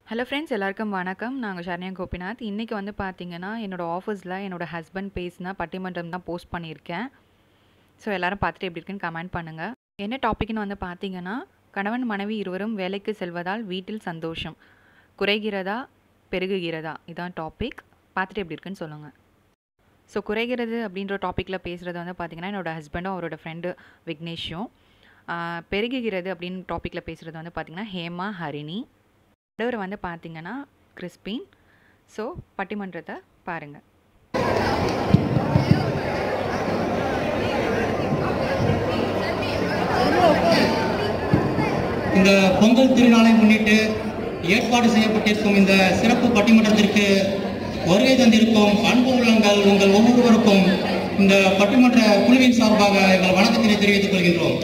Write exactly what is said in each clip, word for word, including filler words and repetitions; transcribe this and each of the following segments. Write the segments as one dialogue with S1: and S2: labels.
S1: Hello friends, எல்லாருக்கும் வணக்கம். நான் உங்கள் சரண்யா கோபிநாத். இன்றைக்கி வந்து பார்த்தீங்கன்னா, என்னோடய ஆஃபீஸில் என்னோடய ஹஸ்பண்ட் பேசினா பட்டிமன்றம் தான் போஸ்ட் பண்ணியிருக்கேன். ஸோ எல்லோரும் பார்த்துட்டு எப்படி இருக்குன்னு கமெண்ட் பண்ணுங்கள். என்ன டாபிக்னு வந்து பார்த்தீங்கன்னா, கணவன் மனைவி இருவரும் வேலைக்கு செல்வதால் வீட்டில் சந்தோஷம் குறைகிறதா பெருகுகிறதா, இதான் டாபிக். பார்த்துட்டு எப்படி இருக்குன்னு சொல்லுங்கள். ஸோ குறைகிறது அப்படின்ற டாப்பிக்கில் பேசுகிறது வந்து பார்த்திங்கன்னா, என்னோடய ஹஸ்பண்டும் அவரோட ஃப்ரெண்டு விக்னேஷும். பெருகுகிறது அப்படின்னு டாப்பிக்கில் பேசுகிறது வந்து பார்த்திங்கன்னா ஹேமா, ஹரிணி. நடுவர் வந்து பார்த்தீங்கன்னா கிறிஸ்பின். ஸோ பட்டிமன்றத்தை பாருங்கள்.
S2: இந்த பொங்கல் திருநாளை முன்னிட்டு ஏற்பாடு செய்யப்பட்டிருக்கும் இந்த சிறப்பு பட்டிமன்றத்திற்கு வருகை தந்திருக்கும் அன்பு உள்ளங்கள் உங்கள் ஒவ்வொருவருக்கும் இந்த பட்டிமன்ற குழுவின் சார்பாக எங்கள் வணக்கத்தினை தெரிவித்துக் கொள்கின்றோம்.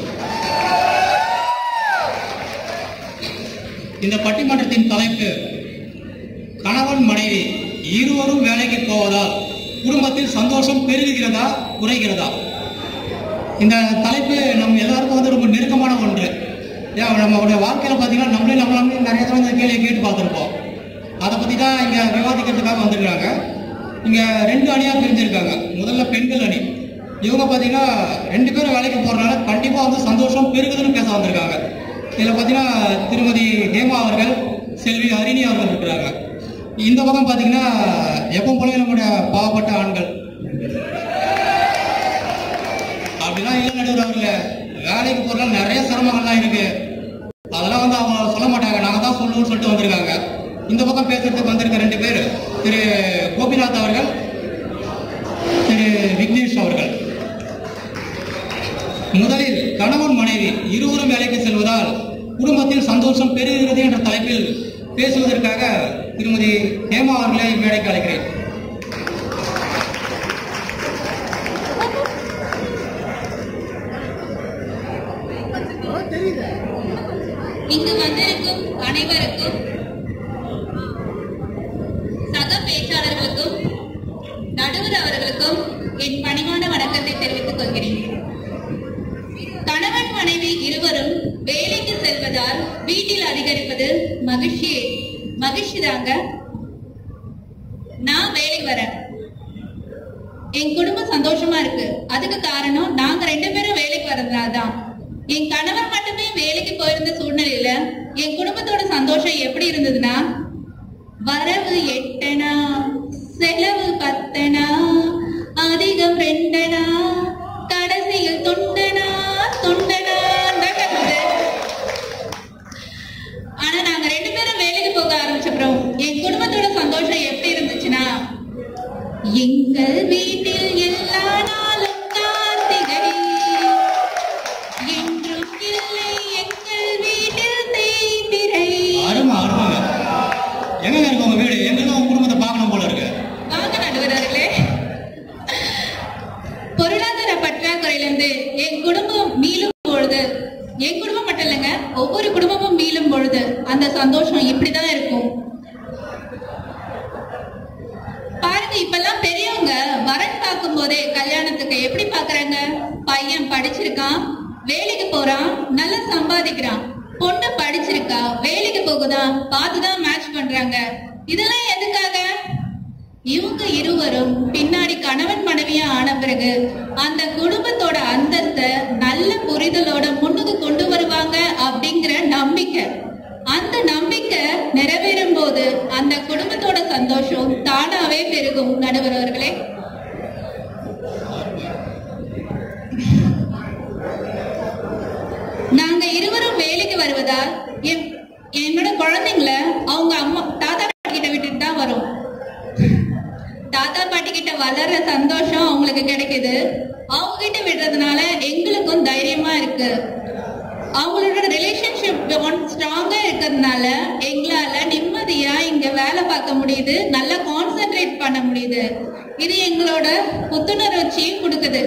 S2: இந்த பட்டிமன்றத்தின் தலைப்பு கணவன் மனைவி இருவரும் வேலைக்கு போவதால் குடும்பத்தில் சந்தோஷம் பெருகுகிறதா குறைகிறதா. இந்த தலைப்பு நம்ம எல்லாருக்கும் வந்து ரொம்ப நெருக்கமான ஒன்று. நம்மளுடைய வாழ்க்கையில பார்த்தீங்கன்னா நம்மளே நம்மளாமே நிறைய தடவை இந்த கேள்வியை கேட்டு பார்த்துருப்போம். அதை பற்றி தான் இங்கே விவாதிக்கிறதுக்காக வந்திருக்காங்க. இங்கே ரெண்டு அணியாக பிரிஞ்சிருக்காங்க. முதல்ல பெண்கள் அணி. இவங்க பார்த்தீங்கன்னா ரெண்டு பேரும் வேலைக்கு போகிறனால கண்டிப்பாக வந்து சந்தோஷம் பெருகுதுன்னு பேச வந்திருக்காங்க. இதில் பார்த்தீங்கன்னா திருமதி ஹேமா அவர்கள், செல்வி ஹரிணி அவர்கள் இருக்கிறாங்க. இந்த பக்கம் பார்த்தீங்கன்னா எப்போ போல நம்முடைய பாவப்பட்ட ஆண்கள் அப்படிலாம் இல்லை. நடுவர் அவர்களே, வேலைக்கு போகிறதால நிறைய சிரமங்கள்லாம் இருக்கு. அதெல்லாம் வந்து அவங்க சொல்ல மாட்டாங்க, நாங்கள் தான் சொல்லணும்னு சொல்லிட்டு வந்திருக்காங்க. இந்த பக்கம் பேசுறதுக்கு வந்திருக்க ரெண்டு பேர், திரு கோபிநாத் அவர்கள், திரு விக்னேஷ் அவர்கள். முதலில் கணவன் மனைவி இருவரும் வேலைக்கு செல்வதால் குடும்பத்தில் சந்தோஷம் பெருகிறது என்ற தலைப்பில் பேசுவதற்காக திருமதி ஹேமா அவர்களை மேடைக்கு அழைக்கிறேன்.
S3: இங்கு வந்திருக்கும் அனைவருக்கும், சக பேச்சாளர்களுக்கும், நடுவர் அவர்களுக்கும் என் பணிவான வணக்கத்தை தெரிவித்துக் கொள்கிறேன். கணவன் மனைவி இருவரும் வேலைக்கு செல்வதால் வீட்டில் அதிகரிப்பது மகிழ்ச்சி மகிழ்ச்சி தாங்க. நான் வேலைக்கு வரேன், என் குடும்பம் சந்தோஷமா இருக்கு. அதுக்கு காரணம் நாங்க ரெண்டு பேரும் வேலைக்கு வரதுனாலதான். என் கணவர் மட்டுமே வேலைக்கு போயிருந்த சூழ்நிலையில என் குடும்பத்தோட சந்தோஷம் எப்படி இருந்ததுன்னா, வரவு எட்டனா செலவு பத்தனா அதிகம் ரெண்டனா கடைசியில் தொண்டனா தொண்டனா. ஆனா நாங்க ரெண்டு பேரும் வேலைக்கு போக ஆரம்பிச்சப்பறம் என் குடும்பத்தோட சந்தோஷம் எப்படி இருந்துச்சுன்னா, எங்கள் வீட்டில் எல்லா நாளும் கார்த்திகை என்றும் இல்லை எங்கள் வீட்டில் தேய்பிறை.
S2: அருமா அருமாங்க. எங்க இருக்கு உங்க வீடு? எங்களுக்கு உங்க குடும்பத்தை பார்க்கணும் போல இருக்கு.
S3: வாங்க நடுவர்களே. பொருளாதார பற்றாக்குறையிலிருந்து என் குடும்பம் மீளும் பொழுது, என் குடும்பம் மட்டும் இல்லைங்க, ஒவ்வொரு குடும்பமும் மீளும் பொழுது அந்த சந்தோஷம் இப்படிதான் இருக்கும். பாருங்க, இப்பெல்லாம் பெரியவங்க வரன் பார்க்கும் போதே கல்யாணத்துக்கு எப்படி பாக்குறாங்க? பையன் படிச்சிருக்கான், வேலைக்கு போறான், நல்லா சம்பாதிக்கிறான். பொண்ணு படிச்சிருக்கா, வேலைக்கு போகுதான், பார்த்துதான் மேட்ச் பண்றாங்க. இதெல்லாம் எதுக்காக? இவங்க இருவரும் பின்னாடி கணவன் மனைவியா ஆன பிறகு அந்த குடும்பத்தோட அந்தஸ்தை நல்ல புரிதலோட முன்னுக்கு கொண்டு வருவாங்க அப்படிங்கிற நம்பிக்கை. அந்த நம்பிக்கை நிறைவேறும் போது அந்த குடும்பத்தோட சந்தோஷம் தானாவே பெருகும். நடுவர் அவர்களே, நாங்க இருவரும் வேலைக்கு வருவதால் என்னோட குழந்தைங்களை அவங்க அம்மா தாத்தா பாட்டி கிட்ட விட்டுட்டு தான் வரும். தாத்தா பாட்டி கிட்ட வளர்ற சந்தோஷம் அவங்களுக்கு கிடைக்குது. அவங்க கிட்ட விடுறதுனால எங்களுக்கும் தைரியமா இருக்கு. அவங்களோட ரிலேஷன்ஷிப் ஸ்ட்ராங்கா இருக்கிறதுனால எங்களால நிம்மதியா இங்க வேலை பார்க்க முடியுது, நல்லா கான்சென்ட்ரேட் பண்ண முடியுது. இது எங்களோட புத்துணர்ச்சியும் கொடுக்குது.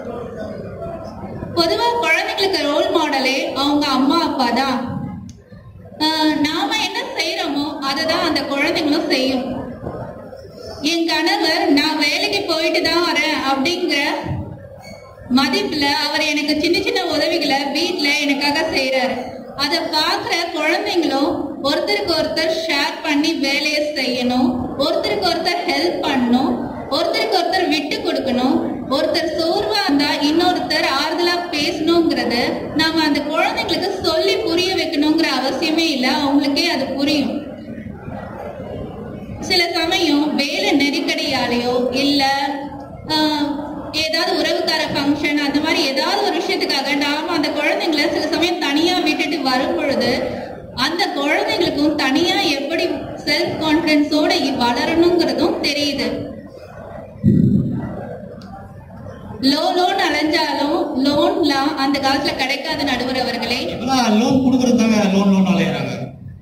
S3: பொதுவா குழந்தைங்களுக்கு ரோல் மாடலே அவங்க அம்மா அப்பா தான். நாம என்ன செய்யறோமோ அததான் அந்த குழந்தைங்களும் செய்யும். என் கணவர் நான் வேலைக்கு போயிட்டு தான் வரேன் அப்படிங்கிற மதிப்புல அவர் எனக்கு சின்ன சின்ன உதவிகளை வீட்டுல எனக்காக செய்யறாரு. அதை பாக்குற குழந்தைங்களும் ஒருத்தருக்கு ஒருத்தர் ஷேர் வேலையை செய்யணும், ஒருத்தருக்கு ஒருத்தர் ஹெல்ப் பண்ணணும், ஒருத்தருக்கு ஒருத்தர் விட்டு கொடுக்கணும், ஒருத்தர் சோர்வா இருந்தா இன்னொருத்தர் ஆறுதலா பேசணுங்கிறத நாம அந்த குழந்தைங்களுக்கு சொல்லி புரிய வைக்கணுங்கிற அவசியமே இல்லை, அவங்களுக்கே அது புரியும். சில சமயம் வேலை நெருக்கடியாலேயோ இல்ல ஏதாவது உறவுக்கார ஃபங்க்ஷன் அந்த மாதிரி ஏதாவது ஒரு விஷயத்துக்காக நாம அந்த குழந்தைங்களை சில சமயம் தனியா விட்டுட்டு வரும் பொழுது அந்த குழந்தைங்களுக்கும் தனியா எப்படி செல்ஃப் கான்பிடன்ஸோட வளரணுங்கிறதும் தெரியுது. லோ லோன் அலைஞ்சாலும் லோன்லாம் அந்த காலத்துல கிடைக்காத நடுவர் அவர்களே.
S2: லோன் கொடுக்கறதாங்க லோன் லோன் அலையறாங்க.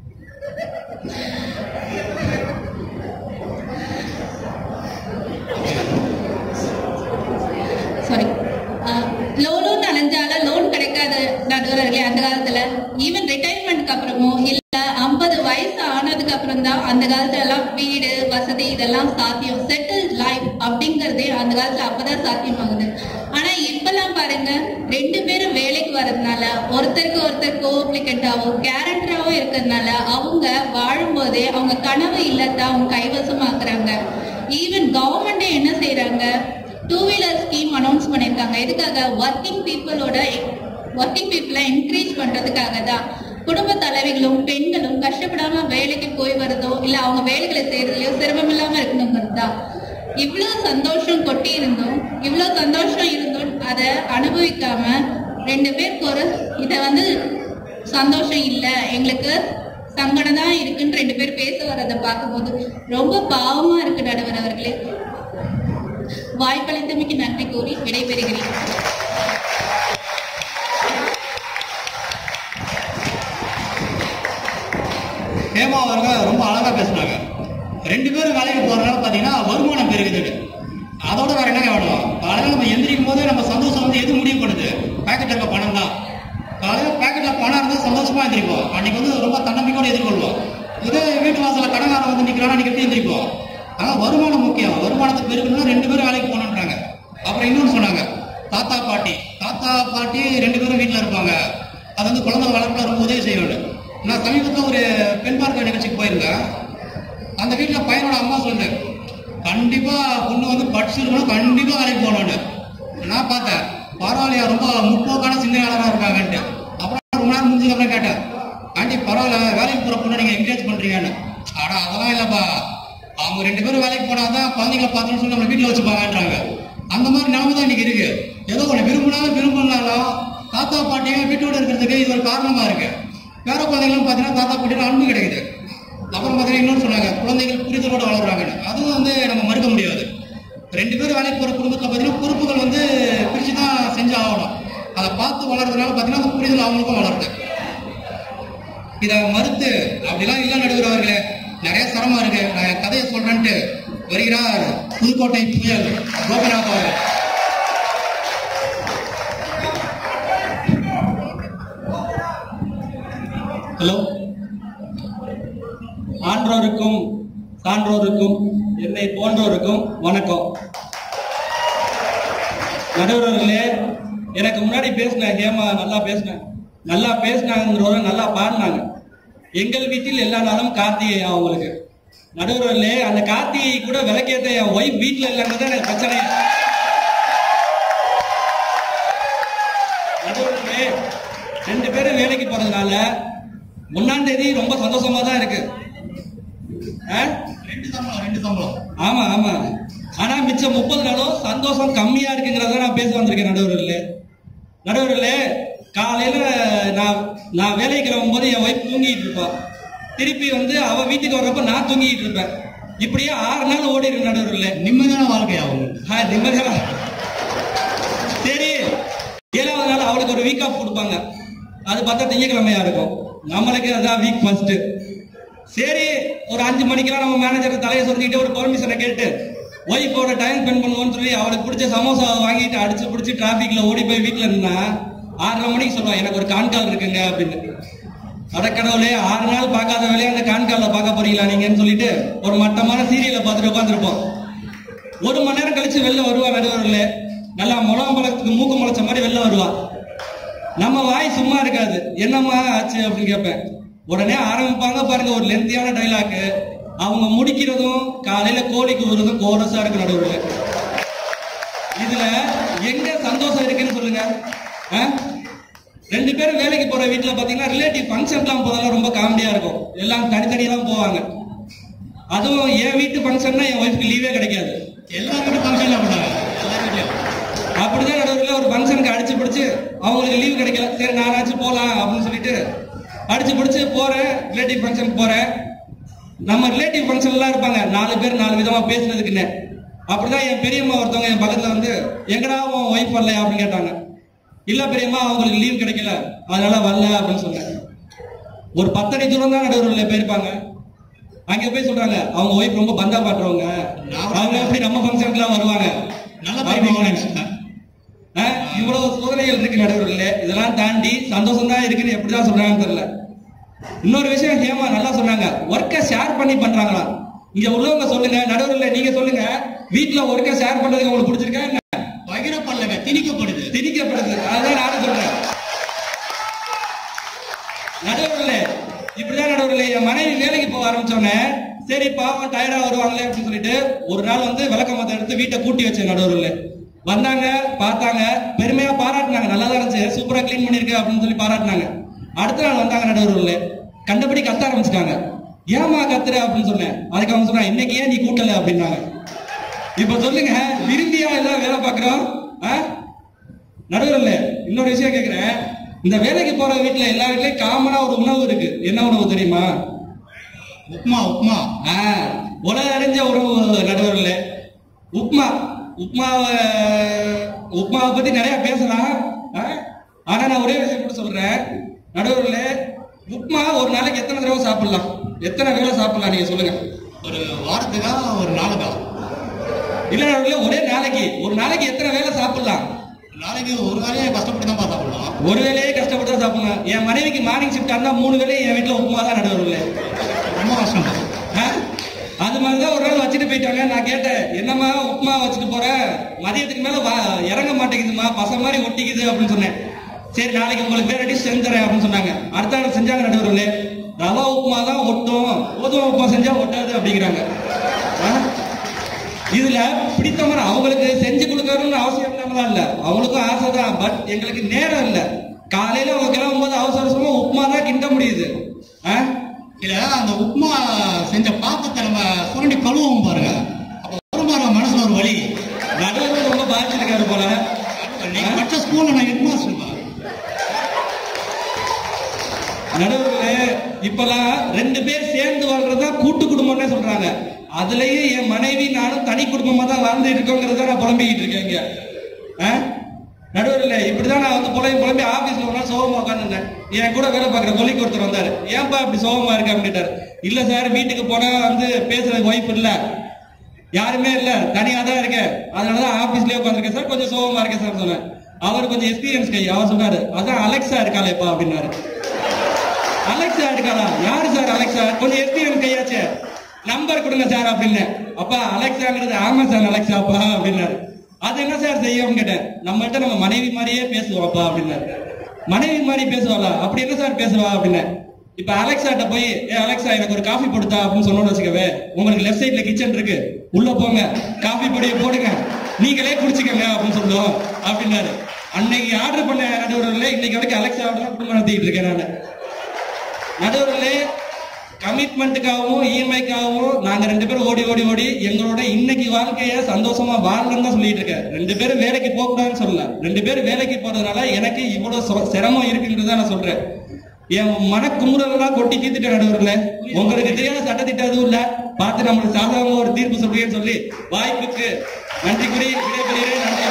S3: சாரி, லோ லோன் அலைஞ்சால லோன் கிடைக்காத நடுவர்களே அந்த காலத்துல. ஈவன் ரிட்டையர்மெண்ட்க்கு அப்புறமும் இல்ல ஐம்பது வயசு ஆனதுக்கு அப்புறம் தான் அந்த காலத்துல எல்லாம் வீடு வசதி இதெல்லாம் சாத்தியம். செட்டில் லைஃப் அப்படிங்கறதே அந்த காலத்துல அப்பதான் சாத்தியமாகுது. ஆனா இப்பெல்லாம் பாருங்க, ரெண்டு பேரும் வேலைக்கு வர்றதுனால ஒருத்தருக்கு ஒருத்தர் கோஆப்ளிகண்டாவோ கேரக்டராவோ இருக்கிறதுனால அவங்க வாழும்போதே அவங்க கனவு இல்லத்தை அவங்க கைவசமாக்குறாங்க. ஈவன் கவர்மெண்டே என்ன செய்யறாங்க, டூ வீலர் ஸ்கீம் அனௌன்ஸ் பண்ணிருக்காங்க. எதுக்காக? ஒர்க்கிங் பீப்புளோட ஒர்க்கிங் பீப்புளை என்கரேஜ் பண்றதுக்காக தான். குடும்ப தலைவிகளும் பெண்களும் கஷ்டப்படாம வேலைக்கு போய் வரதோ இல்ல அவங்க வேலைகளை செய்யறதுலயோ சிரமம் இல்லாம இருக்கணுங்கிறது தான். இவ்வளவு சந்தோஷம் கொட்டி இருந்தோம், இவ்வளவு சந்தோஷம் இருந்தோம், அதை அனுபவிக்காம ரெண்டு பேருக்கு ஒரு இத வந்து சந்தோஷம் இல்ல எங்களுக்கு சங்கடம் தான் இருக்குன்னு ரெண்டு பேர் பேச வர்றதை பார்க்கும்போது ரொம்ப பாவமா இருக்கு நடுவர் அவர்களே. வாய்ப்பளித்தமைக்கு நன்றி கூறி விடைபெறுகிறேன்.
S2: ஹேமா அவர்கள் ரொம்ப அழகா பேசினாங்க. ரெண்டு பேரும் வேலைக்கு போறதுனால பாத்தீங்கன்னா வருமானம் பெருகுது. அதோட வேற என்ன வேணும்? காலையில நம்ம எந்திரிக்கும் போது நம்ம சந்தோஷம் வந்து எது முடிவு பண்ணுது? பேக்கெட் இருக்க பணம் தான். காலையில பேக்கெட்ல பணம் இருந்தா சந்தோஷமா எந்திரிப்போம். அன்னைக்கு வந்து ரொம்ப தன்னம்பிக்கையோட எதிர்கொள்வோம். இதே வீட்டு வாசல கடங்காரம் வந்து நிக்கிறான் அன்னைக்கு எப்படி எந்திரிப்போம்? ஆனா வருமானம் முக்கியம். வருமானத்தை பெருக்கணும்னா ரெண்டு பேரும் வேலைக்கு போகணுன்றாங்க. அப்புறம் இன்னொன்னு சொன்னாங்க, தாத்தா பாட்டி. தாத்தா பாட்டி ரெண்டு பேரும் வீட்டுல இருப்பாங்க. அது வந்து குழந்தை வளர்ப்புல ரொம்ப உதவி செய்ய வேண்டும். நான் சமீபத்தில் ஒரு பெண் பார்க்க நிகழ்ச்சிக்கு போயிருந்தேன். அந்த வீட்டில் பையனோட அம்மா சொல்றேன், கண்டிப்பா பொண்ணு வந்து படிச்சிருக்கணும், கண்டிப்பா வேலைக்கு போகணும்னு. நான் பார்த்தேன், பரவாயில்லையா ரொம்ப முற்போக்கான சிந்தனையாளராக இருக்காங்கன்ட்டு. அப்புறம் ரொம்ப நேரம் முடிஞ்சதுக்கு அப்புறம் கேட்டேன், ஆண்டி பரவாயில்ல வேலைக்கு போற பொண்ணை நீங்க என்கரேஜ் பண்றீங்கன்னு. ஆனா அதெல்லாம் இல்லப்பா, அவங்க ரெண்டு பேரும் வேலைக்கு போனாதான் குழந்தைங்களை பார்த்தோன்னு சொல்லி நம்ம வீட்டில் வச்சுப்பாங்கன்றாங்க. அந்த மாதிரி நிலைமை தான் இன்னைக்கு இருக்கு. ஏதோ ஒன்று விரும்பினாலும் விரும்பினாலும் தாத்தா பாட்டியும் வீட்டோட இருக்கிறதுக்கு இது ஒரு காரணமா இருக்கு. பேர குழந்தைகளும் பார்த்தீங்கன்னா தாத்தா பாட்டியோட அன்பு கிடைக்குது. அப்புறம் பார்த்தீங்கன்னா இன்னொன்று சொன்னாங்க, குழந்தைகள் புரிதலோட வளர்றாங்கன்னு. அதுவும் வந்து நம்ம மறுக்க முடியாது. ரெண்டு பேரும் வேலைக்கு போகிற குடும்பத்தில் பார்த்தீங்கன்னா பொறுப்புகள் வந்து பிரித்து தான் செஞ்சு ஆகணும். அதை பார்த்து வளர்றதுனால பார்த்தீங்கன்னா அந்த புரிதல் அவங்களுக்கும் வளருது. இதை மறுத்து அப்படிலாம் இல்லை நடுவர் அவர்களே, நிறைய சிரமம் இருக்கு. நான் என் கதையை சொல்றேன்ட்டு வருகிறார் புதுக்கோட்டை புயல் கோபிநாத் அவர்கள்.
S4: ஹலோ, ஆன்றோருக்கும் சான்றோருக்கும் என்னை போன்றோருக்கும் வணக்கம். நடுவர்களே, எனக்கு முன்னாடி பேசின ஹேமா நல்லா பேசினாங்க, நல்லா பேசினாங்கிறவங்க நல்லா பாடினாங்க. எங்கள் வீட்டில் எல்லா நாளும் கார்த்திகை அவங்களுக்கு. நடுவர்களே, அந்த கார்த்திகை கூட விளக்கேற்ற என் ஒய்ஃப் வீட்டில் இல்லைங்கிறது எனக்கு பிரச்சனை. நடுவர்களே, ரெண்டு பேரும் வேலைக்கு போறதுனால ஒன்னாம் தேதி ரொம்ப சந்தோஷமா தான் இருக்கு. ஆமா ஆமா. ஆனா மிச்சம் முப்பது நாளும் சந்தோஷம் கம்மியா இருக்குங்கிறத நான் பேச வந்திருக்கேன். நடுவர்களே நடுவர்களே காலையில நான் நான் வேலைக்கு கிளம்பும் போது என் ஒய்ஃப் தூங்கிட்டு இருப்பா. திருப்பி வந்து அவ வீட்டுக்கு வர்றப்ப நான் தூங்கிட்டு இருப்பேன். இப்படியே ஆறு நாள் ஓடி இருக்கு. நடுவர்களே,
S2: நிம்மதியான வாழ்க்கையாகும்.
S4: நிம்மதியான. சரி, ஏழாவது நாள் அவளுக்கு ஒரு வீக் ஆஃப் கொடுப்பாங்க. அது பார்த்தா திங்கக்கிழமையா இருக்கும். நம்மளுக்கு அதான் வீக் ஃபர்ஸ்ட். சரி, ஒரு அஞ்சு மணிக்கெல்லாம் நம்ம மேனேஜர் தலையை சொல்லிட்டு ஒரு பர்மிஷனை கேட்டு ஒய்ஃபோட டைம் ஸ்பெண்ட் பண்ணுவோம்னு சொல்லி அவளுக்கு பிடிச்ச சமோசா வாங்கிட்டு அடிச்சு பிடிச்சி டிராபிக்ல ஓடி போய் வீட்டுல இருந்தா ஆறரை மணிக்கு சொல்லுவான், எனக்கு ஒரு கான்கால் இருக்குங்க அப்படின்னு. அடக்கடவுளே, ஆறு நாள் பார்க்காத வேலையை அந்த கான்கால்ல பார்க்க போறீங்களா நீங்கன்னு சொல்லிட்டு ஒரு மட்டமான சீரியலை பார்த்துட்டு உட்காந்துருப்போம். ஒரு மணி நேரம் கழிச்சு வெளில வருவா. நடுவர்களே, நல்லா முளம் பழத்துக்கு மூக்கு முளைச்ச மாதிரி வெளில வருவா. நம்ம வாய் சும்மா இருக்காது. என்னம்மா ஆச்சு அப்படின்னு கேட்பேன். உடனே ஆரம்பிப்பாங்க பாருங்க ஒரு லென்த்தியான டைலாக். அவங்க முடிக்கிறதும் காலையில கோழிக்கு ஊறுறதும் கோரஸா இருக்கு நடுவுல. இதுல எங்க சந்தோஷம் இருக்குன்னு சொல்லுங்க. ரெண்டு பேரும் வேலைக்கு போற வீட்டுல பாத்தீங்கன்னா ரிலேட்டிவ் ஃபங்க்ஷன் எல்லாம் போதெல்லாம் ரொம்ப காமெடியா இருக்கும். எல்லாம் தனித்தனியா தான் போவாங்க. அதுவும் என் வீட்டு ஃபங்க்ஷன்னா என் ஒய்ஃப்க்கு லீவே கிடைக்காது.
S2: எல்லா வீட்டு ஃபங்க்ஷன்ல அப்படிதான்.
S4: அப்படிதான் நடுவில் ஒரு ஃபங்க்ஷனுக்கு அடிச்சு பிடிச்சு அவங்களுக்கு லீவ் கிடைக்கல, சரி நானாச்சும் போலாம் அப்படின்னு சொல்லிட்டு அடிச்சு பிடிச்சு போறேன். ரிலேட்டிவ் ஃபங்க்ஷனுக்கு போறேன். நம்ம ரிலேட்டிவ் ஃபங்க்ஷன் எல்லாம் இருப்பாங்க, நாலு பேர் நாலு விதமா பேசுறதுக்குன்னு. அப்படிதான் என் பெரியம்மா ஒருத்தவங்க என் பக்கத்துல வந்து எங்கடா உன் ஒய்ஃப் வரலையா அப்படின்னு கேட்டாங்க. இல்ல பெரியம்மா அவங்களுக்கு லீவ் கிடைக்கல அதனால வரல அப்படின்னு சொன்னேன். ஒரு பத்தடி தூரம் தான் நடுவில் போயிருப்பாங்க. அங்க போய் சொல்றாங்க அவங்க ஒய்ஃப் ரொம்ப பந்தா பாட்டுறவங்க, அவங்க எப்படி நம்ம ஃபங்க்ஷனுக்கு எல்லாம் வருவாங்க. நல்லா இவ்வளவு சோதனைகள் இருக்கு நடுவில். இதெல்லாம் தாண்டி சந்தோஷம் தான் இருக்குன்னு எப்படிதான் சொல்றாங்கன்னு தெரியல. இன்னொரு விஷயம் ஹேமா நல்லா சொன்னாங்க, ஒர்க்கை ஷேர் பண்ணி பண்றாங்களா. இங்க உள்ளவங்க சொல்லுங்க, நடுவில் நீங்க சொல்லுங்க, வீட்டுல ஒர்க்கை ஷேர் பண்றதுக்கு உங்களுக்கு பிடிச்சிருக்கா?
S2: பகிரப்படலங்க, திணிக்கப்படுது
S4: திணிக்கப்படுது. அதான் நானும் சொல்றேன். நடுவில் இப்படிதான் நடுவில் என் மனைவி வேலைக்கு போக ஆரம்பிச்சோன்னே சரி பாவம் டயர்டா வருவாங்களே அப்படின்னு சொல்லிட்டு ஒரு நாள் வந்து விளக்கமத்தை எடுத்து வீட்டை கூட்டி வச்சேன். நடுவில் வந்தாங்க, பார்த்தாங்க, பெருமையா பாராட்டினாங்க, நல்லா தான் இருந்துச்சு, சூப்பரா கிளீன் பண்ணிருக்க அப்படின்னு சொல்லி பாராட்டினாங்க. அடுத்த நாள் வந்தாங்க நடுவில், கண்டபடி கத்த ஆரம்பிச்சிட்டாங்க. ஏமா கத்துற அப்படின்னு சொன்னேன். அதுக்கு அவங்க சொன்னாங்க இன்னைக்கு ஏன் நீ கூட்டல அப்படின்னாங்க. இப்ப சொல்லுங்க, விரும்பியா எல்லாம் வேலை பார்க்கிறோம். நடுவில் இன்னொரு விஷயம் கேட்கிறேன், இந்த வேலைக்கு போற வீட்டுல எல்லா வீட்லயும் காமனா ஒரு உணவு இருக்கு. என்ன உணவு தெரியுமா?
S2: உப்மா. உப்மா
S4: உலக அறிஞ்ச உணவு நடுவில் உப்மா. உப்மாவை உப்மாவை பத்தி நிறைய பேசலாம். ஆனா நான் ஒரே விஷயம் மட்டும் சொல்றேன். நடுவில் உப்மா ஒரு நாளைக்கு எத்தனை தடவை சாப்பிடலாம், எத்தனை வேலை சாப்பிடலாம் நீங்க சொல்லுங்க?
S2: ஒரு வாரத்துக்கா ஒரு நாளுக்கா?
S4: இல்ல நடுவில் ஒரே நாளைக்கு ஒரு நாளைக்கு எத்தனை வேலை சாப்பிடலாம்?
S2: நாளைக்கு ஒரு வேலையே கஷ்டப்பட்டு தான் சாப்பிடலாம்.
S4: ஒரு வேலையே கஷ்டப்பட்டு தான் சாப்பிடலாம். என் மனைவிக்கு மார்னிங் ஷிஃப்ட் இருந்தா மூணு வேலையை என் வீட்டுல உப்புமா தான் நடுவில்.
S2: ரொம்ப கஷ்டம்.
S4: அது மாதிரிதான் ஒரு நாள் வச்சுட்டு போயிட்டாங்க. நான் கேட்டேன், என்னம்மா உப்புமா வச்சுட்டு போற, மதியத்துக்கு மேல இறங்க மாட்டேங்குதுமா, பச மாதிரி ஒட்டிக்குது அப்படின்னு சொன்னேன். சரி நாளைக்கு உங்களுக்கு வேற டிஷ் செஞ்சுறேன் அப்படின்னு சொன்னாங்க. அடுத்த நாள் செஞ்சாங்க நடுவில், ரவா உப்புமா தான் ஒட்டும், கோதுமை உப்புமா செஞ்சா ஒட்டாது அப்படிங்கிறாங்க. இதுல பிடித்தமான அவங்களுக்கு செஞ்சு கொடுக்கணும்னு அவசியம் இல்லாமலாம் இல்ல, அவங்களுக்கும் ஆசை தான். பட் எங்களுக்கு நேரம் இல்ல. காலையில அவங்க கிளம்பும் போது அவசர அவசரமா உப்புமா தான் கிண்ட முடியுது.
S2: இல்ல அந்த உப்புமா செஞ்ச பாத்திரத்தை நம்ம சுரண்டி கழுவும் பாருங்க, அப்ப வரும் பாருங்க மனசுல ஒரு வலி.
S4: நடுவில் ரொம்ப பாதிச்சிருக்காரு போல.
S2: நீங்க படிச்ச ஸ்கூல்ல நான் ஹெட் மாஸ்டர்.
S4: நடுவில் இப்பெல்லாம் ரெண்டு பேர் சேர்ந்து வாழ்றதுதான் கூட்டு குடும்பம்னே சொல்றாங்க. அதுலயே என் மனைவி நானும் தனி குடும்பமா தான் வாழ்ந்துட்டு இருக்கோங்கிறத நான் புலம்பிக்கிட்டு இருக்கேன் இங்க. நடுவில் இப்படிதான் நான் வந்து புலம்பி புலம்பி ஆபீஸ்ல ஒரு நாள் சோகமா உட்காந்துருந்தேன். என் கூட வேலை பார்க்குற கொல்லிக்கு ஒருத்தர் வந்தாரு. ஏன்பா இப்படி சோகமா இருக்கு அப்படின்ட்டாரு. இல்ல சார், வீட்டுக்கு போனா வந்து பேசுறதுக்கு ஒய்ஃப் இல்ல, யாருமே இல்ல, தனியா தான் இருக்கேன், அதனாலதான் ஆபீஸ்லயே உட்காந்துருக்கேன் சார், கொஞ்சம் சோகமா இருக்கேன் சார் சொன்னேன். அவர் கொஞ்சம் எக்ஸ்பீரியன்ஸ் கை, அவர் சொன்னாரு அதான் அலெக்ஸா இருக்காளேப்பா அப்படின்னாரு. அலெக்ஸா இருக்காளா? யாரு சார் அலெக்ஸா? கொஞ்சம் எக்ஸ்பீரியன்ஸ் கையாச்சு, நம்பர் கொடுங்க சார் அப்படின்னு. அப்பா அலெக்ஸாங்கிறது ஆமசான் அலெக்ஸாப்பா அப்படின்னாரு. அது என்ன சார் செய்யும் கேட்டேன். நம்மகிட்ட நம்ம மனைவி மாதிரியே பேசுவாப்பா அப்படின்னாரு. மனைவி மாதிரி பேசுவாளா? அப்படி என்ன சார் பேசுவா அப்படின்னு. இப்ப அலெக்ஸாட்ட போய் ஏ அலெக்ஸா எனக்கு ஒரு காஃபி போடுத்தா அப்படின்னு சொன்னோன்னு வச்சுக்கவே, உங்களுக்கு லெஃப்ட் சைட்ல கிச்சன் இருக்கு, உள்ள போங்க, காஃபி பொடியை போடுங்க, நீங்களே குடிச்சுக்கங்க அப்படின்னு சொல்லுவோம் அப்படின்னாரு. அன்னைக்கு ஆர்டர் பண்ண நடுவரில் இன்னைக்கு வரைக்கும் அலெக்ஸா குடும்பம் நடத்திட்டு இருக்கேன் நான். நடுவரில் கமிட்மெண்ட்டுக்காகவும் இஎம்ஐக்காகவும் நாங்க ரெண்டு பேரும் ஓடி ஓடி ஓடி எங்களோட இன்னைக்கு வாழ்க்கைய சந்தோஷமா வாழணும்னு தான் சொல்லிட்டு இருக்கேன். ரெண்டு பேரும் வேலைக்கு போக கூடாதுன்னு சொல்லல, ரெண்டு பேரும் வேலைக்கு போறதுனால எனக்கு இவ்வளவு சிரமம் இருக்குன்றத நான் சொல்றேன். என் மனக்குமுறலாம் கொட்டி தீர்த்துட்டேன் நடுவரில். உங்களுக்கு தெரியாத சட்டத்திட்ட எதுவும் இல்ல, பார்த்து நம்மளுக்கு சாதகமா ஒரு தீர்ப்பு சொல்றீங்கன்னு சொல்லி வாய்ப்புக்கு நன்றி கூறி விடைபெறுகிறேன். நன்றி.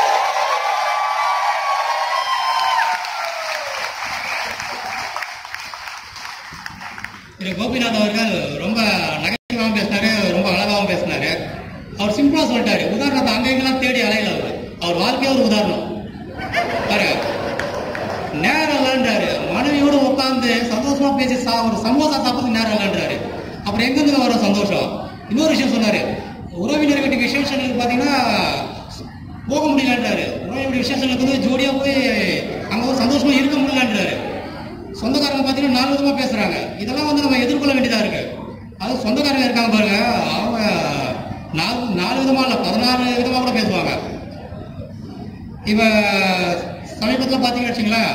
S2: கோபிநாத் அவர்கள் ரொம்ப நகைச்சுவாகவும் பேசினாரு, ரொம்ப அழகாகவும் பேசினாரு. அவர் சிம்பிளா சொல்லிட்டாரு. உதாரணத்தை அங்கெல்லாம் தேடி அலையில அவர் அவர் வாழ்க்கையே ஒரு உதாரணம் பாரு. நேரம் இல்லைன்றாரு, மனைவியோடு உட்காந்து சந்தோஷமா பேசி சா ஒரு சமோசா சாப்பிட்டு நேரம் இல்லைன்றாரு. அப்புறம் எங்கிருந்து வர சந்தோஷம்? இன்னொரு விஷயம் சொன்னாரு, உறவினர் வீட்டு விசேஷங்களுக்கு பாத்தீங்கன்னா போக முடியலன்றாரு. உறவினர் விசேஷங்களுக்கு வந்து ஜோடியா போய் அங்க ஒரு சந்தோஷமா இருக்க முடியலன்றாரு. சொந்தக்காரங்க பாத்தீங்கன்னா நாலு விதமா பேசுறாங்க. இதெல்லாம் வந்து நம்ம எதிர்கொள்ள வேண்டியதா இருக்கு. அது சொந்தக்காரங்க இருக்காங்க பாருங்க, அவங்க நாலு நாலு விதமா இல்லை பதினாறு விதமாக கூட பேசுவாங்க. இப்போ சமீபத்தில் பார்த்தீங்கன்னு வச்சுங்களேன்,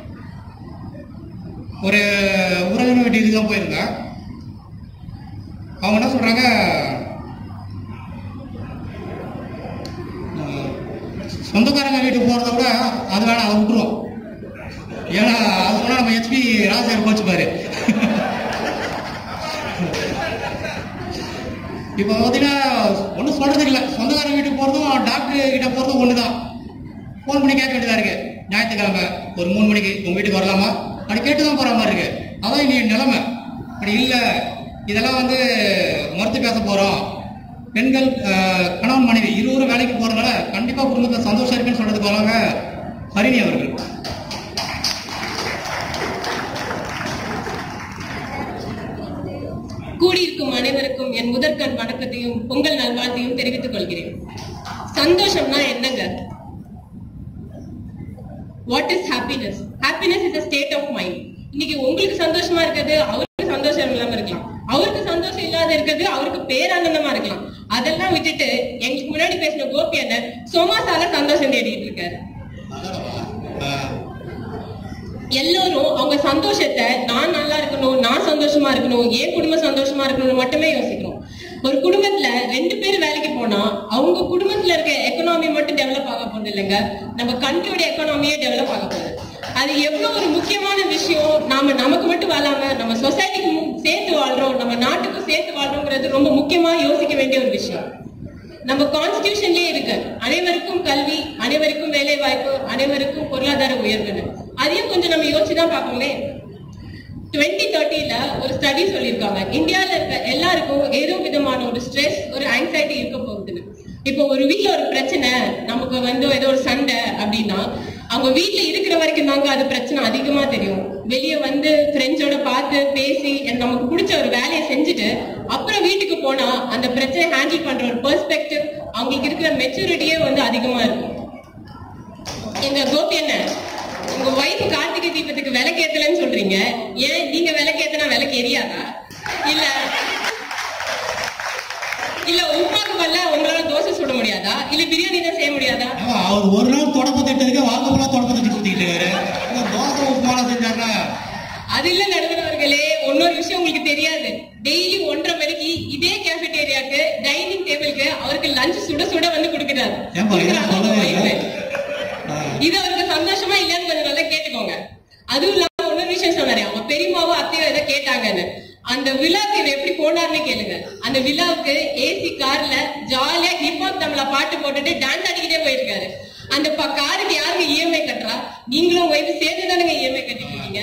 S2: ஒரு உறவினர் வீட்டுக்கு தான் போயிருந்தேன். அவங்க என்ன சொல்கிறாங்க, சொந்தக்காரங்க வீட்டுக்கு போகிறத விட அது வேணாம், அதை விட்டுருவோம். ஏன்னா அது சொன்னால் நம்ம ஹெச்பி ராஜார் கோச்சுப்பாரு. இப்போ பார்த்தீங்கன்னா ஒன்றும் சொல்கிறதுக்கு இல்லை, சொந்தக்காரங்க வீட்டுக்கு போகிறதும் டாக்டர் கிட்ட போகிறதும் ஒன்று தான். ஃபோன் பண்ணி கேட்க வேண்டியதாக இருக்குது. ஞாயிற்றுக்கிழமை ஒரு மூணு மணிக்கு உங்கள் வீட்டுக்கு வரலாமா அப்படி கேட்டு தான் போகிற மாதிரி இருக்குது. அதான் இன்னைக்கு நிலைமை. அப்படி இல்லை, இதெல்லாம் வந்து மறுத்து பேச போகிறோம். பெண்கள் கணவன் மனைவி இருவரும் வேலைக்கு போகிறதுனால கண்டிப்பாக குடும்பத்தில் சந்தோஷம் இருக்குன்னு சொல்கிறதுக்கு வராங்க ஹரிணி அவர்கள்.
S5: கூடியிருக்கும் அனைவருக்கும் என் முதற்கண் வணக்கத்தையும் பொங்கல் நல்வாழ்த்தையும் தெரிவித்துக் கொள்கிறேன். சந்தோஷம்னா என்னங்க? What is happiness? Happiness is a state of mind. இன்னைக்கு உங்களுக்கு சந்தோஷமா இருக்கிறது அவருக்கு சந்தோஷம் இல்லாம இருக்கலாம், அவருக்கு சந்தோஷம் இல்லாத இருக்கிறது அவருக்கு பேரானந்தமா இருக்கலாம். அதெல்லாம் விட்டுட்டு எங்களுக்கு முன்னாடி பேசின கோபி அண்ணன் சோமாசால சந்தோஷம் தேடிட்டு இருக்காரு. எல்லாரும் அவங்க சந்தோஷத்தை நான் நல்லா இருக்கணும், நான் சந்தோஷமா இருக்கணும், என் குடும்பம் சந்தோஷமா இருக்கணும்னு மட்டுமே யோசிக்கிறோம். ஒரு குடும்பத்துல ரெண்டு பேர் வேலைக்கு போனா அவங்க குடும்பத்துல இருக்க எக்கனாமி மட்டும் டெவலப் ஆக போறது இல்லைங்க, நம்ம கண்ட்ரியோட எக்கனாமியே டெவலப் ஆக போகுது. அது எவ்வளவு ஒரு முக்கியமான விஷயம். நாம நமக்கு மட்டும் வாழாம நம்ம சொசைட்டிக்கு சேர்த்து வாழ்றோம், நம்ம நாட்டுக்கும் சேர்த்து வாழ்றோங்கிறது ரொம்ப முக்கியமா யோசிக்க வேண்டிய ஒரு விஷயம். நம்ம கான்ஸ்டிடியூஷன்லயே இருக்கு அனைவருக்கும் கல்வி, அனைவருக்கும் வேலை வாய்ப்பு, அனைவருக்கும் பொருளாதார உயர்வுன்னு. அதையும் கொஞ்சம் நம்ம யோசிச்சுதான் பார்ப்போமே. டுவெண்ட்டி தேர்ட்டில ஒரு ஸ்டடி சொல்லியிருக்காங்க, இந்தியால இருக்க எல்லாருக்கும் ஏதோ விதமான ஒரு ஸ்ட்ரெஸ், ஒரு ஆங்ஸைட்டி இருக்க போகுதுன்னு. இப்போ ஒரு வீட்டுல ஒரு பிரச்சனை, நமக்கு வந்து ஏதோ ஒரு சண்டை அப்படின்னா அவங்க வீட்டுல இருக்கிற வரைக்கும் தாங்க அது பிரச்சனை அதிகமா தெரியும். வெளியே வந்து ஃப்ரெண்ட்ஸோட பார்த்து பேசி நமக்கு பிடிச்ச ஒரு வேலையை செஞ்சுட்டு அப்புறம் வீட்டுக்கு போனா அந்த பிரச்சனை ஹேண்டில் பண்ற ஒரு பெர்ஸ்பெக்டிவ், அவங்களுக்கு இருக்கிற மெச்சூரிட்டியே வந்து அதிகமா இருக்கும். எங்க கோபி என்ன உங்க வைஃப் கார்த்திகை தீபத்துக்கு விளக்கேத்தலன்னு சொல்றீங்க, ஏன் நீங்க விளக்கேத்தனா விளக்கு எரியாதா? இல்ல இல்ல உப்புமாக்கு பதிலா உங்களால தோசை சுட முடியாதா? இல்ல பிரியாணி தான் செய்ய முடியாதா?
S2: அவர் ஒரு நாள் தொடப்ப திட்டு வாங்க போல தொடப்ப திட்டு சுத்திட்டு இருக்காரு, தோசை உப்புமா செஞ்சாங்க.
S5: அது இல்ல நடுவர்களே, இன்னொரு விஷயம் உங்களுக்கு தெரியாது. டெய்லி ஒன்றரை மணிக்கு இதே கேஃபேட்டேரியாக்கு டைனிங் டேபிளுக்கு அவருக்கு லஞ்ச் சுட சுட வந்து கொடுக்கிறாரு. இது அவருக்கு சந்தோஷமா இல்லையான்னு கொஞ்சம் நல்லா கேட்டுக்கோங்க. அதுவும் இல்லாம இன்னொரு விஷயம் சொன்னாரு, அவங்க பெரியமாவும் அத்தையும் ஏதோ கேட்டாங்கன்னு. அந்த விழாக்கு எப்படி போனார்னு கேளுங்க. அந்த விழாவுக்கு ஏசி கார்ல ஜாலியா ஹிப்ஹாப் தமிழ பாட்டு போட்டுட்டு டான்ஸ் ஆடிக்கிட்டே போயிருக்காரு. அந்த காருக்கு யாருக்கு இஎம்ஐ கட்டுறா? நீங்களும் வைப்பு சேர்த்து தானுங்க இஎம்ஐ கட்டிட்டு இருக்கீங்க.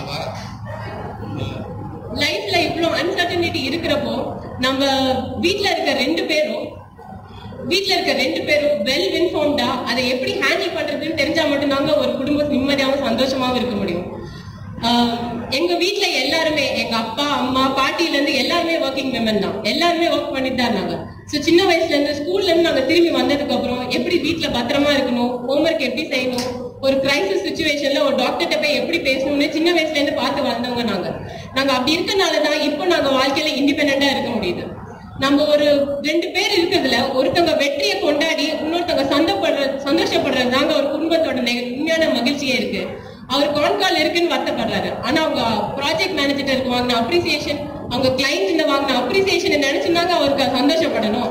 S5: லைஃப்ல இவ்வளவு அன்சர்டனிட்டி இருக்கிறப்போ நம்ம வீட்டுல இருக்க ரெண்டு பேரும் வீட்டுல இருக்க ரெண்டு பேரும் வெல் இன்ஃபார்ம்டா அதை எப்படி ஹேண்டில் பண்றதுன்னு தெரிஞ்சா மட்டும்தாங்க ஒரு குடும்பம் நிம்மதியாகவும் சந்தோஷமாவும் இருக்க முடியும். எங்க வீட்டுல எல்லாருமே எங்க அப்பா அம்மா பாட்டில இருந்து எல்லாருமே ஒர்க்கிங் விமன் தான், எல்லாருமே ஒர்க் பண்ணிட்டு தான் இருந்தாங்க. சோ சின்ன வயசுல இருந்து ஸ்கூல்ல இருந்து நாங்க திரும்பி வந்ததுக்கு அப்புறம் எப்படி வீட்டுல பத்திரமா இருக்கணும், ஹோம்ஒர்க் எப்படி செய்யணும், ஒரு கிரைசிஸ் சுச்சுவேஷன்ல ஒரு டாக்டர்கிட்ட போய் எப்படி பேசணும்னு சின்ன வயசுல இருந்து பார்த்து வந்தவங்க நாங்க. நாங்க அப்படி இருக்கனாலதான் இப்போ நாங்க வாழ்க்கையில இண்டிபெண்டா இருக்க முடியுது. நம்ம ஒரு ரெண்டு பேர் இருக்கிறதுல ஒருத்தவங்க வெற்றியை கொண்டாடி இன்னொருத்தவங்க சந்தோஷப்படுற சந்தோஷப்படுறது தாங்க ஒரு குடும்பத்தோட உண்மையான மகிழ்ச்சியே இருக்கு. அவர் கான்கால் இருக்குன்னு வருத்தப்படுறாரு, ஆனா அவங்க ப்ராஜெக்ட் மேனேஜர் வாங்கின அப்ரிசியேஷன், அவங்க கிளைண்ட் வாங்கின அப்ரிசியேஷன் நினைச்சுனாங்க அவருக்கு சந்தோஷப்படணும்.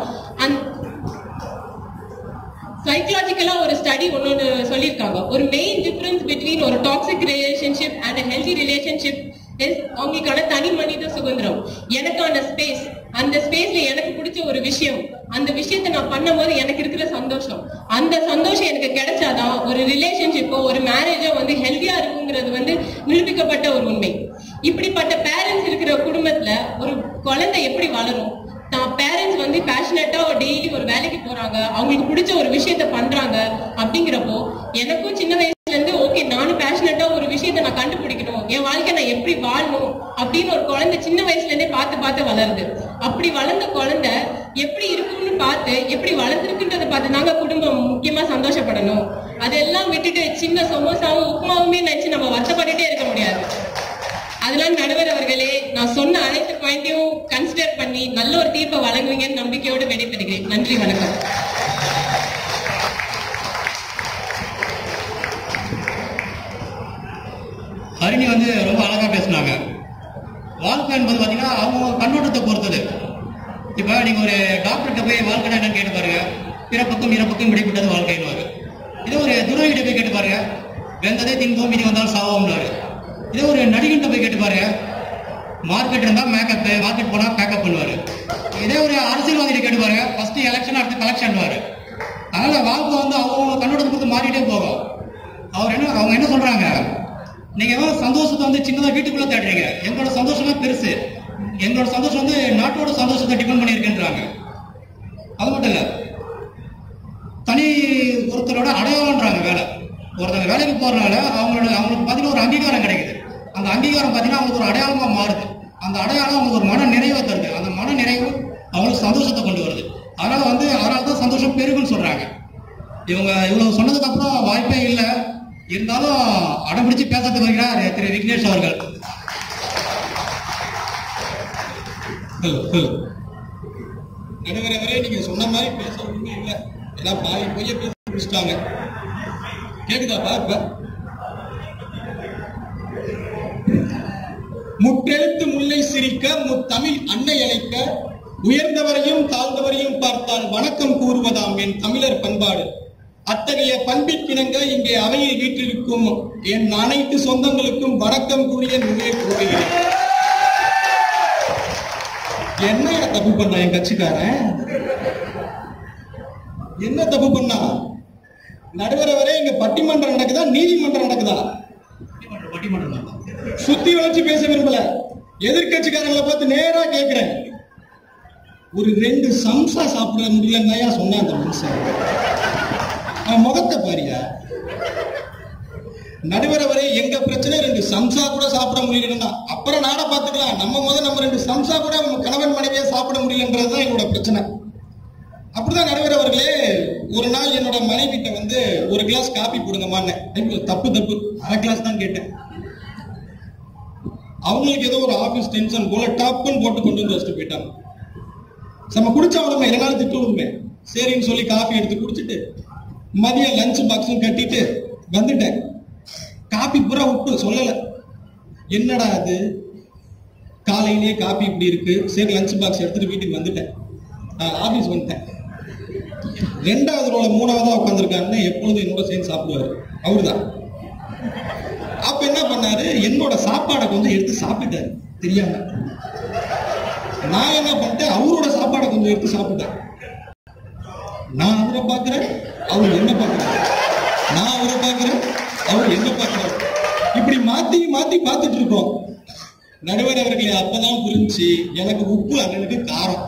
S5: சைக்கலாஜிக்கலா ஒரு ஸ்டடி ஒன்னு சொல்லியிருக்காங்க, ஒரு மெயின் டிஃபரன்ஸ் பிட்வீன் ஒரு toxic relationship and healthy relationship is அவங்களுக்கான தனி மனித சுதந்திரம், எனக்கான ஸ்பேஸ், அந்த ஸ்பேஸ்ல எனக்கு பிடிச்ச ஒரு விஷயம், அந்த விஷயத்தை நான் பண்ணும் போது எனக்கு இருக்கிற சந்தோஷம், அந்த சந்தோஷம் எனக்கு கிடைச்சாதான் ஒரு ரிலேஷன்ஷிப்போ ஒரு மேரேஜோ வந்து ஹெல்தியா இருக்குங்கிறது வந்து நிரூபிக்கப்பட்ட ஒரு உண்மை. இப்படிப்பட்ட பேரண்ட்ஸ் இருக்கிற குடும்பத்துல ஒரு குழந்தை எப்படி வளரும்? தான் பேரண்ட்ஸ் வந்து பேஷனட்டா டெய்லி ஒரு வேலைக்கு போறாங்க, அவங்களுக்கு பிடிச்ச ஒரு விஷயத்த பண்றாங்க. அப்படிங்கிறப்போ எனக்கும் சின்ன வயசுல இருந்து ஓகே நானும் பேஷனட்டா ஒரு விஷயத்த நான் கண்டுபிடிக்கணும், என் வாழ்க்கை நான் எப்படி வாழணும் அப்படின்னு ஒரு குழந்தை சின்ன வயசுல இருந்தே பார்த்து பார்த்து வளருது. அப்படி வளர்ந்த குழந்தை எப்படி இருக்கும்னு பார்த்து எப்படி வளர்ந்துருக்குன்றதை பார்த்து நாங்க குடும்பம் முக்கியமா சந்தோஷப்படணும். அதெல்லாம் விட்டுட்டு சின்ன சமோசாவும் உப்புமாவுமே நினைச்சு நம்ம வருத்தப்பட்டுட்டே இருக்க முடியாது. அதனால நடுவர் அவர்களே, நான் சொன்ன அனைத்து பாயிண்டையும் கன்சிடர் பண்ணி நல்ல ஒரு தீர்ப்பை வழங்குவீங்கன்னு நம்பிக்கையோடு விடைபெறுகிறேன். நன்றி, வணக்கம்.
S2: ஹரிணி வந்து ரொம்ப அழகா பேசினாங்க. வாழ்க்கை என்பது பாத்தீங்கன்னா அவங்க கண்ணோட்டத்தை பொறுத்தது. இப்ப நீங்க ஒரு டாக்டர்கிட்ட போய் வாழ்க்கை என்னன்னு கேட்டு பாருங்க, பிறப்புக்கும் இறப்புக்கும் இடைப்பட்டது வாழ்க்கைன்னு. இதே ஒரு துறவிகிட்ட போய் கேட்டு பாருங்க, வெந்ததே தின்போம் இனி வந்தாலும் சாவோம்னாரு. இதே ஒரு நடிகன்கிட்ட போய் கேட்டு பாருங்க, மார்க்கெட் இருந்தா மேக்கப், மார்க்கெட் போனா பேக்கப் பண்ணுவாரு. இதே ஒரு அரசியல்வாதிகிட்ட கேட்டு பாருங்க, ஃபர்ஸ்ட் எலெக்ஷன் அடுத்து கலெக்ஷன். அதனால வாழ்க்கை வந்து அவங்க கண்ணோட்டத்தை பொறுத்து மாறிட்டே போகும். அவர் என்ன அவங்க என்ன சொல்றாங்க, நீங்க சந்தோஷத்தை வந்து சின்னதா வீட்டுக்குள்ள தேடுறீங்க, எங்களோட சந்தோஷமே பெருசு, எங்களோட சந்தோஷம் வந்து நாட்டோட சந்தோஷத்தை டிபெண்ட் பண்ணியிருக்குன்றாங்க. அது மட்டும் இல்ல, தனி ஒருத்தரோட அடையாளம்ன்றாங்க. வேலை ஒருத்தங்க வேலைக்கு போறதுனால அவங்களோட அவங்களுக்கு பார்த்தீங்கன்னா ஒரு அங்கீகாரம் கிடைக்குது. அந்த அங்கீகாரம் பார்த்தீங்கன்னா அவங்களுக்கு ஒரு அடையாளமா மாறுது. அந்த அடையாளம் அவங்களுக்கு ஒரு மன நிறைவை தருது. அந்த மன நிறைவு அவங்களுக்கு சந்தோஷத்தை கொண்டு வருது. அதனால வந்து அதனால தான் சந்தோஷம் பெருகுன்னு சொல்றாங்க. இவங்க இவ்வளவு சொன்னதுக்கு அப்புறம் வாய்ப்பே இல்லை, இருந்தாலும் அடம்பிடிச்சு பேசறதுக்கு வருகிறார் திரு விக்னேஷ் அவர்கள்.
S6: நடுவரவரே, நீங்க சொன்ன மாதிரி பேச ஒண்ணுமே இல்லை, ஏன்னா பாதி பொய்ய பேச முடிச்சிட்டாங்க. கேக்குதாப்பா? இப்ப முற்றெழுத்து முல்லை சிரிக்க, முத்தமிழ் அன்னை அழைக்க, உயர்ந்தவரையும் தாழ்ந்தவரையும் பார்த்தால் வணக்கம் கூறுவதாம் என் தமிழர் பண்பாடு. அத்தகைய பண்பிற்கிணங்க இங்கே அவையில் வீட்டிற்கும் என் அனைத்து சொந்தங்களுக்கும் வணக்கம் கூறிய நினைவே கூறுகிறேன். என்ன தப்பு பண்ணா என் கட்சிக்காரன்? என்ன தப்பு பண்ணா? நடுவரவரே, இங்க பட்டிமன்றம் நடக்குதா நீதிமன்றம் நடக்குதா?
S2: பட்டிமன்றம்.
S6: சுத்தி வளைச்சு பேச விரும்பல, எதிர்கட்சிக்காரங்களை பார்த்து நேரா கேட்கிறேன். ஒரு ரெண்டு சம்சா சாப்பிட முடியலன்னா சொன்ன அந்த மனுஷன் அவன் முகத்தை பாரியா. நடுவரவரே, எங்க பிரச்சனை ரெண்டு சம்சா கூட சாப்பிட முடியலன்னா அப்புறம் நாட பாத்துக்கலாம். நம்ம முதல்ல நம்ம ரெண்டு சம்சா கூட கணவன் மனைவியா சாப்பிட முடியலன்றதுதான் என்னோட பிரச்சனை. அப்படிதான் நடுவரவர்களே, ஒரு நாள் என்னோட மனைவிட்ட வந்து ஒரு கிளாஸ் காபி போடுங்கம்மான்னு. தப்பு தப்பு அரை கிளாஸ் தான் கேட்டேன். அவங்களுக்கு ஏதோ ஒரு ஆபீஸ் டென்ஷன் போல டாப்னு போட்டு கொண்டு வந்து வச்சுட்டு போயிட்டாங்க. நம்ம குடிச்சா உடம்பு என்னாலும் திட்டு விடுமே, சரின்னு சொல்லி காஃபி எடுத்து குடிச்சிட்டு மதியம் லஞ்ச் பாக்ஸும் கட்டிட்டு வந்துட்டேன். காபி பூரா உப்பு சொல்லல. என்னடா அது, காலையிலேயே காபி இப்படி இருக்கு, சரி லஞ்ச் பாக்ஸ் எடுத்துட்டு வீட்டுக்கு வந்துட்டேன். ஆபீஸ் வந்துட்டேன். ரெண்டாவது ரோல மூணாவதா உட்காந்துருக்காருன்னு எப்பொழுதும் என்னோட சேர்ந்து சாப்பிடுவாரு அவருதான். அப்ப என்ன பண்ணாரு, என்னோட சாப்பாடை கொஞ்சம் எடுத்து சாப்பிட்டாரு தெரியாம. நான் என்ன பண்ணிட்டேன், அவரோட சாப்பாடை கொஞ்சம் எடுத்து சாப்பிட்டேன். நான் அவரை பாக்குறேன், அவர் என்ன பாக்குறாரு, நான் அவரை பாக்குறேன், அவர் என்ன பாக்குறாரு, இப்படி மாத்தி மாத்தி பார்த்துட்டு இருக்கோம். நடுவர் அவர்களே, அப்பதான் புரிஞ்சு எனக்கு உப்பு அண்ணனுக்கு காரம்.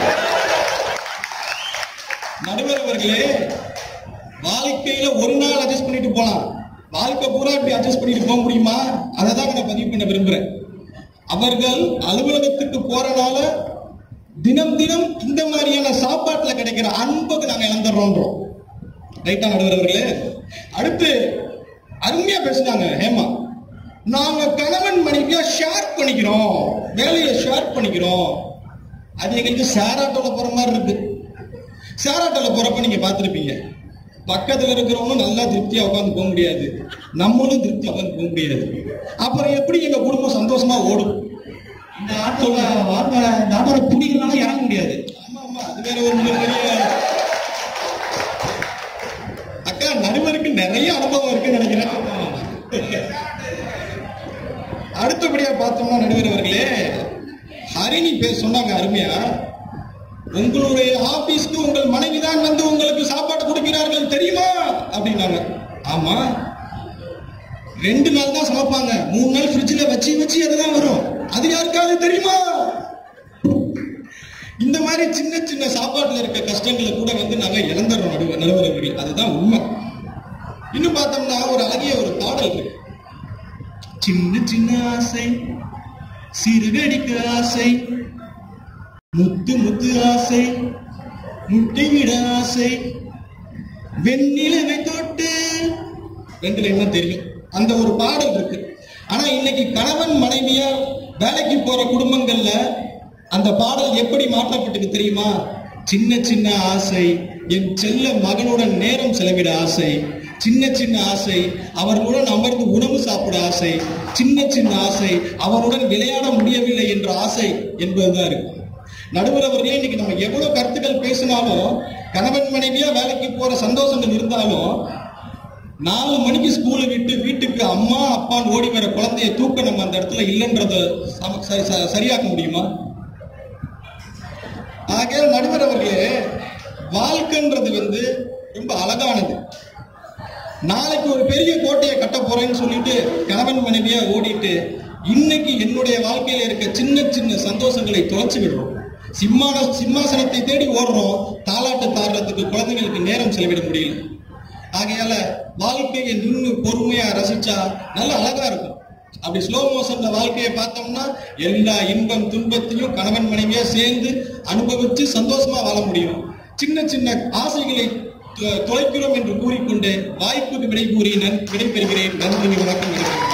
S6: நடுவர் அவர்களே, வாழ்க்கையில ஒரு நாள் அட்ஜஸ்ட் பண்ணிட்டு போலாம், வாழ்க்கை பூரா இப்படி அட்ஜஸ்ட் பண்ணிட்டு போக முடியுமா? அதை தான் நான் பதிவு பண்ண விரும்புறேன். அவர்கள் அலுவலகத்துக்கு போறனால தினம் தினம் இந்த மாதிரியான சாப்பாட்டுல கிடைக்கிற அன்புக்கு நாங்க இழந்துடுறோம். ரைட்டா நடுவர் அவர்களே? அடுத்து அருமையா பேசினாங்க ஹேமா, நாங்க கணவன் மனைவியா ஷேர் பண்ணிக்கிறோம், வேலையை ஷேர் பண்ணிக்கிறோம். அது எங்களுக்கு ஷேராட்டோல போற மாதிரி இருக்கு. ஷேராட்டோல போறப்ப நீங்க பார்த்திருப்பீங்க, பக்கத்துல இருக்கிறவங்களும் நல்லா திருப்தியா உட்காந்து போக முடியாது, நம்மளும் திருப்தியா உட்காந்து போக முடியாது. அப்புறம் எப்படி எங்க குடும்பம் சந்தோஷமா ஓடும்?
S2: இந்த ஆட்டோல வார்த்தை இந்த ஆட்டோல பிடிக்கிறனால இறங்க முடியாது.
S6: ஆமா ஆமா, அது வேற ஒரு பெரிய அக்கா. நடுவருக்கு நிறைய அனுபவம் இருக்குன்னு நினைக்கிறேன். அடுத்தபடியா பார்த்தோம்னா நடுவர் அவர்களே, ஹரிணி பேர் சொன்னாங்க அருமையா, உங்களுடைய ஆபீஸ்க்கு உங்கள் மனைவிதான் வந்து உங்களுக்கு சாப்பாடு கொடுக்கிறார்கள் தெரியுமா அப்படின்னாங்க. ஆமா, ரெண்டு நாள் தான் சமைப்பாங்க, மூணு நாள் ஃப்ரிட்ஜில் வச்சு வச்சு அதுதான் வரும், அது யாருக்காவது தெரியுமா? இந்த மாதிரி சின்ன சின்ன சாப்பாட்டுல இருக்க கஷ்டங்களை கூட வந்து நாங்க இழந்துடுறோம் நடுவர் நடுவர்கள். அதுதான் உண்மை. இன்னும் பார்த்தோம்னா ஒரு அழகிய ஒரு பாடல் இருக்கு. சின்ன சின்ன ஆசை, சிறுகடிக்க ஆசை, முத்து முத்து ஆசை, முட்டைவிட ஆசை, வெண்ணிலவை தொட்டு, ரெண்டுல என்ன தெரியும், அந்த ஒரு பாடல் இருக்கு. ஆனா இன்னைக்கு கணவன் மனைவியா வேலைக்கு போற குடும்பங்கள்ல அந்த பாடல் எப்படி மாற்றப்பட்டு தெரியுமா? சின்ன சின்ன ஆசை, என் செல்ல மகனுடன் நேரம் செலவிட ஆசை, சின்ன சின்ன ஆசை அவர்களுடன் அமர்ந்து உணவு சாப்பிட ஆசை, சின்ன சின்ன ஆசை அவனுடன் விளையாட முடியவில்லை என்ற ஆசை என்பதுதான் இருக்கு. நடுவர் அவர்களே, இன்னைக்கு நம்ம எவ்வளவு கருத்துக்கள் பேசினாலும், கணவன் மனைவியா வேலைக்கு போற சந்தோஷங்கள் இருந்தாலும், நாலு மணிக்கு ஸ்கூலை விட்டு வீட்டுக்கு அம்மா அப்பான்னு ஓடி வர குழந்தைய தூக்க நம்ம அந்த இடத்துல இல்லைன்றத சரியாக்க முடியுமா? ஆக நடுவர் அவர்களே, வாழ்க்கைன்றது வந்து ரொம்ப அழகானது. நாளைக்கு ஒரு பெரிய கோட்டையை கட்ட போறேன்னு சொல்லிட்டு கணவன் மனைவியா ஓடிட்டு இன்னைக்கு என்னுடைய வாழ்க்கையில இருக்க சின்ன சின்ன சந்தோஷங்களை தொலைச்சு விடுறோம். சிம்மான சிம்மாசனத்தை தேடி ஓடுறோம், தாலாட்டு தாடுறதுக்கு குழந்தைங்களுக்கு நேரம் செலவிட முடியல. ஆகையால வாழ்க்கையை நின்று பொறுமையா ரசிச்சா நல்ல அழகா இருக்கும். அப்படி ஸ்லோ மோஷன்ல வாழ்க்கையை பார்த்தோம்னா எல்லா இன்பம் துன்பத்தையும் கணவன் மனைவியா சேர்ந்து அனுபவிச்சு சந்தோஷமா வாழ முடியும். சின்ன சின்ன ஆசைகளை தொலைக்கிறோம் என்று கூறிக்கொண்டு வாய்ப்புக்கு விடை கூறி விடைபெறுகிறேன். நன்றி, வணக்கம்.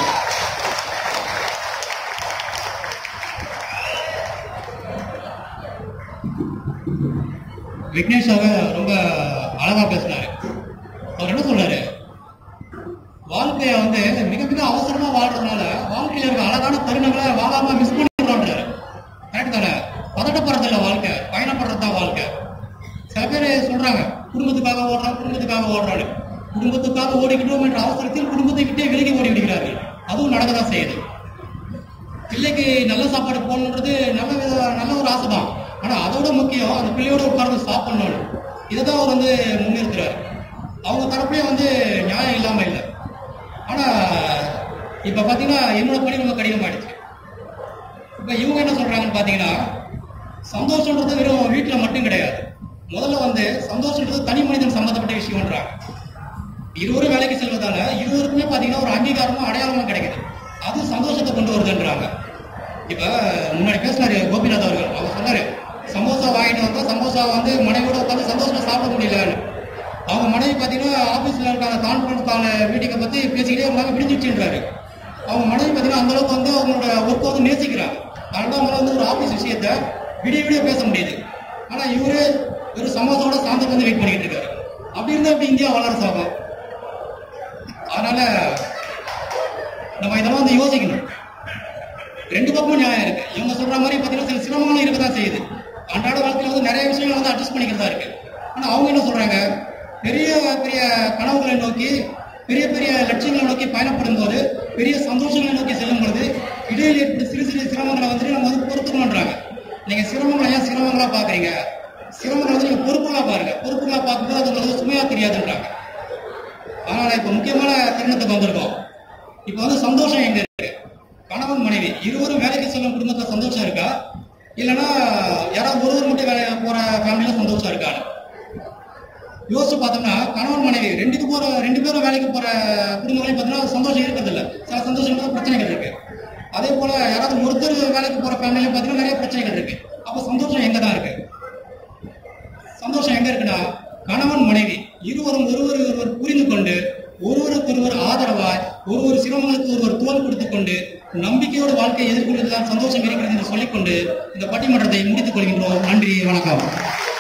S2: விக்னேஷ் அவர் ரொம்ப அழகா பேசினாரு. அவர் என்ன சொல்றாரு, வாழ்க்கைய வந்து மிக மிக அவசரமா வாழ்றதுனால வாழ்க்கையில இருக்க அழகான தருணங்களை வாழாம மிஸ் பண்ணிடுறாரு. கரெக்ட் தானே? பதட்டப்படுறது இல்ல வாழ்க்கை, பயணப்படுறது தான் வாழ்க்கை. சில பேர் சொல்றாங்க குடும்பத்துக்காக ஓடுறான் குடும்பத்துக்காக ஓடுறாரு. குடும்பத்துக்காக ஓடிக்கிட்டோம் என்ற அவசரத்தில் குடும்பத்தை விட்டே விலகி ஓடி விடுகிறார்கள். அதுவும் நடக்கதான் செய்யுது. பிள்ளைக்கு நல்ல சாப்பாடு போடணுன்றது நல்ல வித நல்ல ஒரு ஆசை தான். ஆனா அதோட முக்கியம் அந்த பிள்ளையோட உட்கார்ந்து சாப்பிடணும். இதைதான் அவர் வந்து முன்னிறுத்துறாரு. அவங்க தரப்புலயே வந்து நியாயம் இல்லாம இல்லை. ஆனா இப்ப பாத்தீங்கன்னா என்னோட பணி ரொம்ப கடினமாயிடுச்சு. இப்ப இவங்க என்ன சொல்றாங்கன்னு பாத்தீங்கன்னா, சந்தோஷம்ன்றது வெறும் வீட்டுல மட்டும் கிடையாது. முதல்ல வந்து சந்தோஷம்ன்றது தனி மனிதன் சம்பந்தப்பட்ட விஷயம்ன்றாங்க. இருவரும் வேலைக்கு செல்வதால இருவருக்குமே பாத்தீங்கன்னா ஒரு அங்கீகாரமும் அடையாளமும் கிடைக்குது. அது சந்தோஷத்தை கொண்டு வருதுன்றாங்க. இப்ப முன்னாடி பேசினாரு கோபிநாத் அவர்கள். அவர் சொன்னாரு, சமோசா வாங்கிட்டு வந்தா சமோசா வந்து மனைவியோட உட்காந்து சந்தோஷமா சாப்பிட முடியலன்னு. அவங்க மனைவி பாத்தீங்கன்னா ஆபீஸ்ல இருக்கான கான்ஃபரன்ஸ் கால மீட்டிங்கை பத்தி பேசிக்கிட்டே அவங்க விடிஞ்சிடுச்சுன்றாரு. அவங்க மனைவி பாத்தீங்கன்னா அந்த அளவுக்கு வந்து அவங்களோட ஒர்க்கை வந்து நேசிக்கிறாங்க. அதனால அவங்க வந்து ஒரு ஆபீஸ் விஷயத்த விடிய விடிய பேச முடியுது. ஆனா இவரு ஒரு சமோசாவோட சாயந்தரம் வந்து வெயிட் பண்ணிட்டு இருக்காரு. அப்படி இருந்தா அப்படி இந்தியா வளர சாகும். அதனால நம்ம இதெல்லாம் வந்து யோசிக்கணும். ரெண்டு பக்கமும் நியாயம் இருக்கு. இவங்க சொல்ற மாதிரி பாத்தீங்கன்னா சில சிரமங்களும் இருக்கதான் செய்யுது. அன்றாட வாழ்க்கையில வந்து நிறைய விஷயங்கள் வந்து அட்ஜஸ்ட் பண்ணிக்கிறதா இருக்கு. ஆனா அவங்க என்ன சொல்றாங்க, பெரிய பெரிய கனவுகளை நோக்கி பெரிய பெரிய லட்சியங்களை நோக்கி பயணப்படும் போது, பெரிய சந்தோஷங்களை நோக்கி செல்லும் பொழுது இடையில் ஏற்படும் சிறு சிறு சிரமங்களை வந்துட்டு நம்ம வந்து பொறுத்துக்கணும்ன்றாங்க. நீங்க சிரமங்களை ஏன் சிரமங்களா பாக்குறீங்க? சிரமங்களை வந்து நீங்க பொறுப்புகளா பாருங்க. பொறுப்புகளா பார்க்கும்போது அது உங்களுக்கு சுமையா தெரியாதுன்றாங்க. அதனால இப்ப முக்கியமான தருணத்துக்கு வந்திருக்கோம். இப்ப வந்து சந்தோஷம் எங்க இருக்கு? கணவன் மனைவி இருவரும் வேலைக்கு செல்லும் குடும்பத்துல சந்தோஷம் இருக்கா, இல்லைன்னா யாராவது ஒருவர் மட்டும் வேலை போற ஃபேமிலியில சந்தோஷம் இருக்கான்னு யோசிச்சு பார்த்தோம்னா, கணவன் மனைவி ரெண்டுக்கு போற ரெண்டு பேரும் வேலைக்கு போற குடும்பங்களையும் பார்த்தீங்கன்னா சந்தோஷம் இருக்கிறது இல்லை. சில சந்தோஷங்கள் பிரச்சனைகள் இருக்கு. அதே போல யாராவது ஒருத்தர் வேலைக்கு போற ஃபேமிலியில பார்த்தீங்கன்னா நிறைய பிரச்சனைகள் இருக்கு. அப்ப சந்தோஷம் எங்க தான் இருக்கு? சந்தோஷம் எங்க இருக்குன்னா, கணவன் மனைவி இருவரும் ஒருவர் ஒருவர் புரிந்து கொண்டு ஒருவருக்கு ஒருவர் ஆதரவாய் ஒருவர் சிரமங்களுக்கு ஒருவர் தோல் கொடுத்துக் கொண்டு நம்பிக்கையோடு வாழ்க்கையை எதிர்கொள்வதுதான் சந்தோஷம் இருக்கிறது என்று சொல்லிக்கொண்டு இந்த பட்டிமன்றத்தை முடித்துக் கொள்கின்றோம். நன்றி, வணக்கம்.